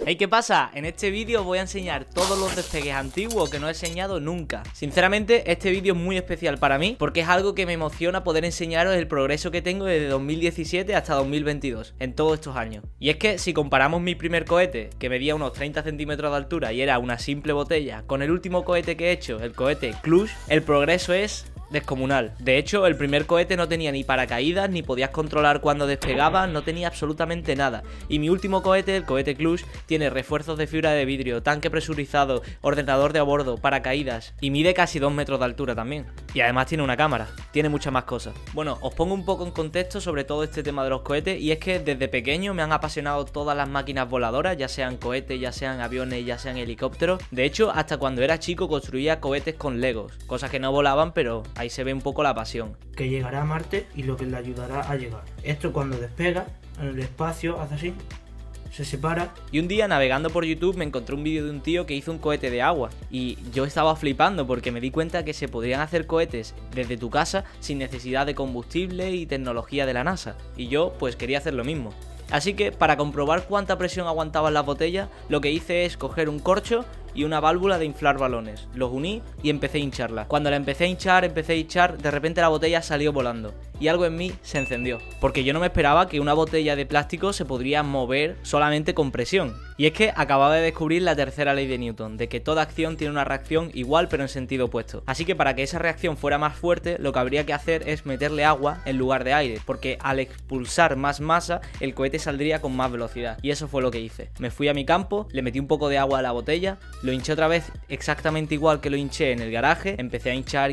Hey, ¿qué pasa? En este vídeo os voy a enseñar todos los despegues antiguos que no he enseñado nunca. Sinceramente, este vídeo es muy especial para mí porque es algo que me emociona poder enseñaros el progreso que tengo desde 2017 hasta 2022, en todos estos años. Y es que si comparamos mi primer cohete, que medía unos 30 centímetros de altura y era una simple botella, con el último cohete que he hecho, el cohete Cluj, el progreso es descomunal. De hecho, el primer cohete no tenía ni paracaídas, ni podías controlar cuando despegaba, no tenía absolutamente nada. Y mi último cohete, el cohete Cluj, tiene refuerzos de fibra de vidrio, tanque presurizado, ordenador de a bordo, paracaídas y mide casi 2 metros de altura también. Y además tiene una cámara, tiene muchas más cosas. Bueno, os pongo un poco en contexto sobre todo este tema de los cohetes, y es que desde pequeño me han apasionado todas las máquinas voladoras, ya sean cohetes, ya sean aviones, ya sean helicópteros. De hecho, hasta cuando era chico construía cohetes con Legos, cosas que no volaban, pero ahí se ve un poco la pasión. Que llegará a Marte y lo que le ayudará a llegar. Esto cuando despega en el espacio hace así, se separa. Y un día navegando por YouTube me encontré un vídeo de un tío que hizo un cohete de agua y yo estaba flipando porque me di cuenta que se podrían hacer cohetes desde tu casa sin necesidad de combustible y tecnología de la NASA, y yo pues quería hacer lo mismo. Así que para comprobar cuánta presión aguantaban las botellas, lo que hice es coger un corcho y una válvula de inflar balones. Los uní y empecé a hincharla. Cuando la empecé a hinchar, de repente la botella salió volando y algo en mí se encendió, porque yo no me esperaba que una botella de plástico se podría mover solamente con presión. Y es que acababa de descubrir la tercera ley de Newton, de que toda acción tiene una reacción igual pero en sentido opuesto. Así que para que esa reacción fuera más fuerte, lo que habría que hacer es meterle agua en lugar de aire, porque al expulsar más masa, el cohete saldría con más velocidad. Y eso fue lo que hice. Me fui a mi campo, le metí un poco de agua a la botella, lo hinché otra vez exactamente igual que lo hinché en el garaje, empecé a hinchar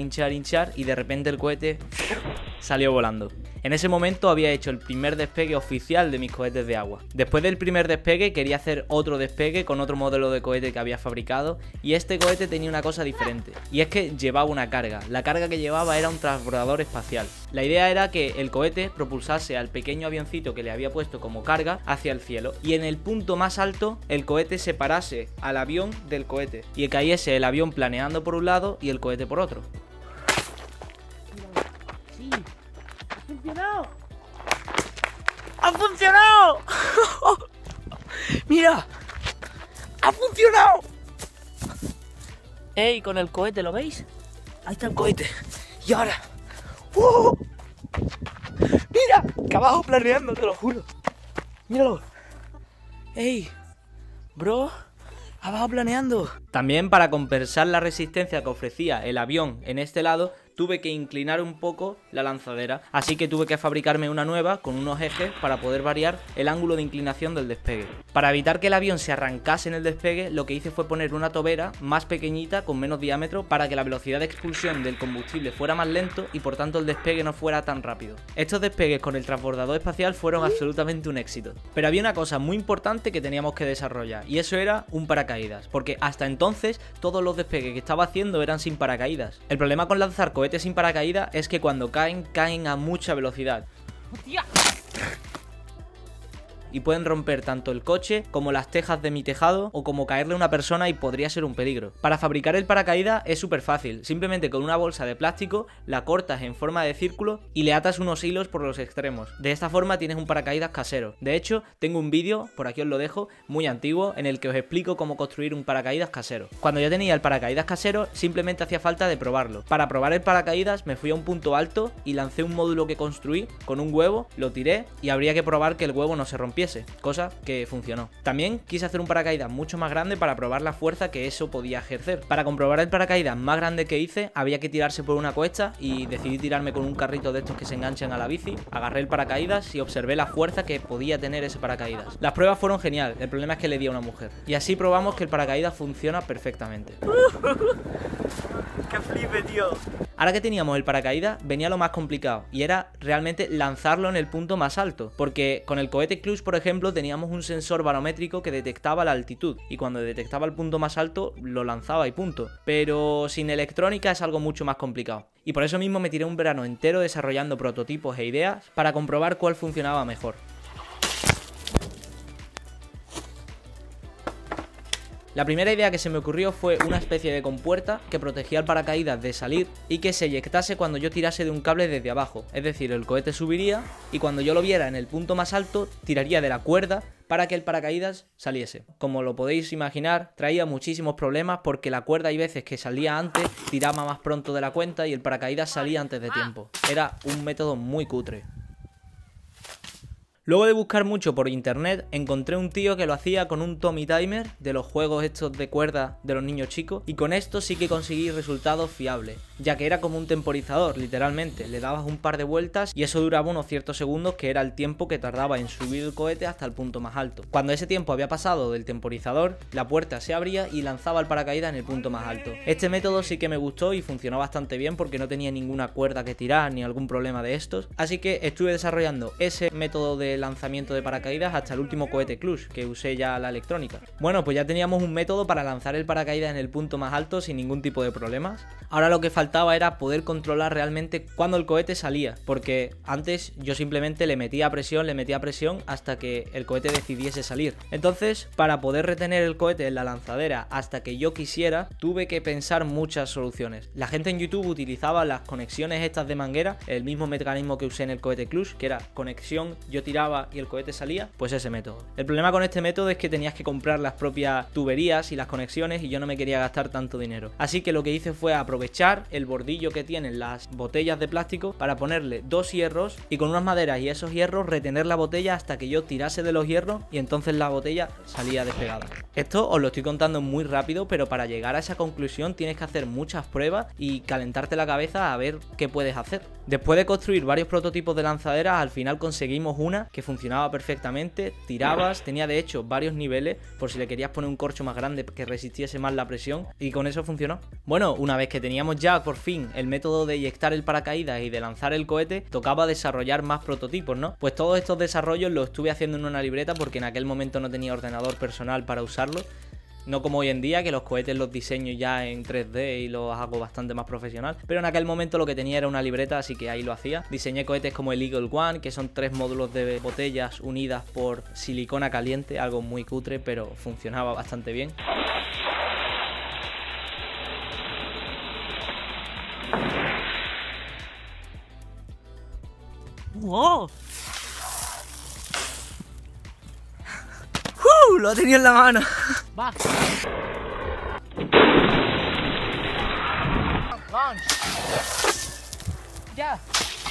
y de repente el cohete salió volando. En ese momento había hecho el primer despegue oficial de mis cohetes de agua. Después del primer despegue quería hacer otro despegue con otro modelo de cohete que había fabricado, y este cohete tenía una cosa diferente, y es que llevaba una carga. La carga que llevaba era un transbordador espacial. La idea era que el cohete propulsase al pequeño avioncito que le había puesto como carga hacia el cielo, y en el punto más alto el cohete separase al avión del cohete y cayese el avión planeando por un lado y el cohete por otro. Sí, ha funcionado. ¡Ha funcionado! ¡Mira! ¡Ha funcionado! ¡Ey! Con el cohete, ¿lo veis? Ahí está el cohete. Y ahora... ¡Uh! ¡Mira! Que abajo planeando, te lo juro. ¡Míralo! ¡Ey! Bro... abajo planeando. También, para compensar la resistencia que ofrecía el avión en este lado, tuve que inclinar un poco la lanzadera, así que tuve que fabricarme una nueva con unos ejes para poder variar el ángulo de inclinación del despegue. Para evitar que el avión se arrancase en el despegue, lo que hice fue poner una tobera más pequeñita con menos diámetro para que la velocidad de expulsión del combustible fuera más lento y por tanto el despegue no fuera tan rápido. Estos despegues con el transbordador espacial fueron absolutamente un éxito. Pero había una cosa muy importante que teníamos que desarrollar, y eso era un paracaídas, porque hasta entonces todos los despegues que estaba haciendo eran sin paracaídas. El problema con lanzar cohetes sin paracaídas es que cuando caen a mucha velocidad. ¡Hostia! Y pueden romper tanto el coche como las tejas de mi tejado, o como caerle a una persona y podría ser un peligro. Para fabricar el paracaídas es súper fácil, simplemente con una bolsa de plástico la cortas en forma de círculo y le atas unos hilos por los extremos. De esta forma tienes un paracaídas casero. De hecho, tengo un vídeo, por aquí os lo dejo, muy antiguo, en el que os explico cómo construir un paracaídas casero. Cuando ya tenía el paracaídas casero, simplemente hacía falta de probarlo. Para probar el paracaídas me fui a un punto alto y lancé un módulo que construí con un huevo, lo tiré y habría que probar que el huevo no se rompiese, cosa que funcionó. También quise hacer un paracaídas mucho más grande para probar la fuerza que eso podía ejercer. Para comprobar el paracaídas más grande que hice, había que tirarse por una cuesta y decidí tirarme con un carrito de estos que se enganchan a la bici. Agarré el paracaídas y observé la fuerza que podía tener ese paracaídas. Las pruebas fueron genial, el problema es que le di a una mujer. Y así probamos que el paracaídas funciona perfectamente. ¡Qué flipe, tío! Ahora que teníamos el paracaídas, venía lo más complicado, y era realmente lanzarlo en el punto más alto, porque con el cohete Cluj, por ejemplo, teníamos un sensor barométrico que detectaba la altitud, y cuando detectaba el punto más alto, lo lanzaba y punto. Pero sin electrónica es algo mucho más complicado. Y por eso mismo me tiré un verano entero desarrollando prototipos e ideas para comprobar cuál funcionaba mejor. La primera idea que se me ocurrió fue una especie de compuerta que protegía el paracaídas de salir y que se eyectase cuando yo tirase de un cable desde abajo. Es decir, el cohete subiría y cuando yo lo viera en el punto más alto, tiraría de la cuerda para que el paracaídas saliese. Como lo podéis imaginar, traía muchísimos problemas porque la cuerda hay veces que salía antes, tiraba más pronto de la cuenta y el paracaídas salía antes de tiempo. Era un método muy cutre. Luego de buscar mucho por internet, encontré un tío que lo hacía con un Tommy Timer de los juegos estos de cuerda de los niños chicos, y con esto sí que conseguí resultados fiables, ya que era como un temporizador, literalmente. Le dabas un par de vueltas y eso duraba unos ciertos segundos, que era el tiempo que tardaba en subir el cohete hasta el punto más alto. Cuando ese tiempo había pasado del temporizador, la puerta se abría y lanzaba el paracaídas en el punto más alto. Este método sí que me gustó y funcionó bastante bien porque no tenía ninguna cuerda que tirar ni algún problema de estos, así que estuve desarrollando ese método de lanzamiento de paracaídas hasta el último cohete Clutch, que usé ya la electrónica. Bueno, pues ya teníamos un método para lanzar el paracaídas en el punto más alto sin ningún tipo de problemas. Ahora lo que faltaba era poder controlar realmente cuando el cohete salía, porque antes yo simplemente le metía presión hasta que el cohete decidiese salir. Entonces, para poder retener el cohete en la lanzadera hasta que yo quisiera, tuve que pensar muchas soluciones. La gente en YouTube utilizaba las conexiones estas de manguera, el mismo mecanismo que usé en el cohete Clutch, que era conexión, yo tiraba y el cohete salía, pues ese método. El problema con este método es que tenías que comprar las propias tuberías y las conexiones y yo no me quería gastar tanto dinero. Así que lo que hice fue aprovechar el bordillo que tienen las botellas de plástico para ponerle dos hierros y con unas maderas y esos hierros retener la botella hasta que yo tirase de los hierros y entonces la botella salía despegada. Esto os lo estoy contando muy rápido, pero para llegar a esa conclusión tienes que hacer muchas pruebas y calentarte la cabeza a ver qué puedes hacer. Después de construir varios prototipos de lanzaderas, al final conseguimos una que funcionaba perfectamente, tirabas, tenía de hecho varios niveles por si le querías poner un corcho más grande que resistiese más la presión, y con eso funcionó. Bueno, una vez que teníamos ya por fin el método de eyectar el paracaídas y de lanzar el cohete, tocaba desarrollar más prototipos, ¿no? Pues todos estos desarrollos los estuve haciendo en una libreta porque en aquel momento no tenía ordenador personal para usarlo. No como hoy en día, que los cohetes los diseño ya en 3D y los hago bastante más profesional. Pero en aquel momento lo que tenía era una libreta, así que ahí lo hacía. Diseñé cohetes como el Eagle One, que son 3 módulos de botellas unidas por silicona caliente, algo muy cutre, pero funcionaba bastante bien. ¡Wow! Lo tenía en la mano. Va. Launch. Ya.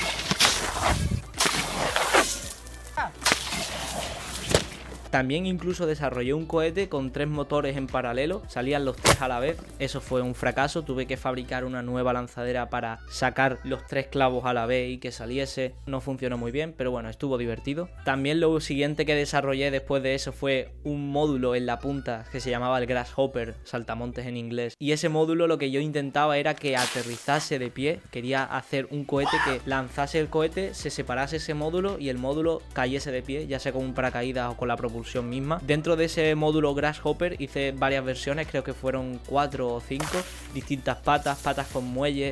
También incluso desarrollé un cohete con 3 motores en paralelo, salían los 3 a la vez. Eso fue un fracaso, tuve que fabricar una nueva lanzadera para sacar los 3 clavos a la vez y que saliese. No funcionó muy bien, pero bueno, estuvo divertido. También lo siguiente que desarrollé después de eso fue un módulo en la punta que se llamaba el Grasshopper, saltamontes en inglés. Y ese módulo lo que yo intentaba era que aterrizase de pie. Quería hacer un cohete que lanzase el cohete, se separase ese módulo y el módulo cayese de pie, ya sea con un paracaídas o con la propulsión misma. Dentro de ese módulo Grasshopper hice varias versiones, creo que fueron 4 o 5, distintas patas con muelle,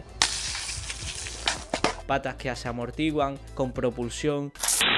patas que se amortiguan, con propulsión.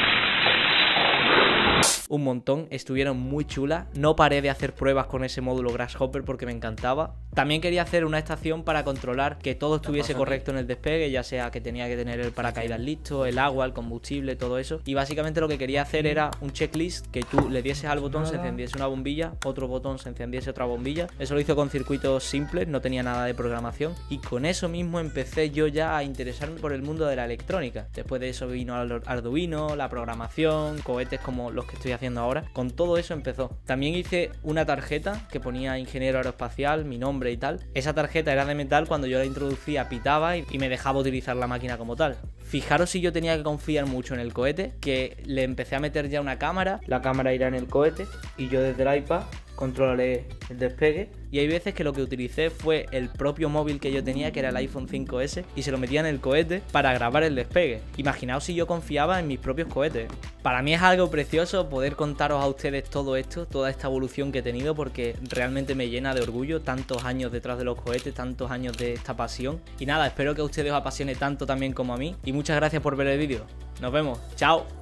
Un montón, estuvieron muy chulas. No paré de hacer pruebas con ese módulo Grasshopper porque me encantaba. También quería hacer una estación para controlar que todo estuviese correcto en el despegue, ya sea que tenía que tener el paracaídas listo, el agua, el combustible, todo eso. Y básicamente lo que quería hacer era un checklist, que tú le dieses al botón, se encendiese una bombilla, otro botón, se encendiese otra bombilla. Eso lo hizo con circuitos simples, no tenía nada de programación. Y con eso mismo empecé yo ya a interesarme por el mundo de la electrónica. Después de eso vino Arduino, la programación, cohetes como los que estoy haciendo ahora. Con todo eso empezó. También hice una tarjeta que ponía ingeniero aeroespacial, mi nombre y tal. Esa tarjeta era de metal, cuando yo la introducía pitaba y me dejaba utilizar la máquina como tal. Fijaros si yo tenía que confiar mucho en el cohete, que le empecé a meter ya una cámara. La cámara irá en el cohete y yo desde el iPad controlaré el despegue. Y hay veces que lo que utilicé fue el propio móvil que yo tenía, que era el iPhone 5S, y se lo metía en el cohete para grabar el despegue. Imaginaos si yo confiaba en mis propios cohetes. Para mí es algo precioso poder contaros a ustedes todo esto, toda esta evolución que he tenido, porque realmente me llena de orgullo tantos años detrás de los cohetes, tantos años de esta pasión. Y nada, espero que a ustedes os apasione tanto también como a mí, y muchas gracias por ver el vídeo. Nos vemos, chao.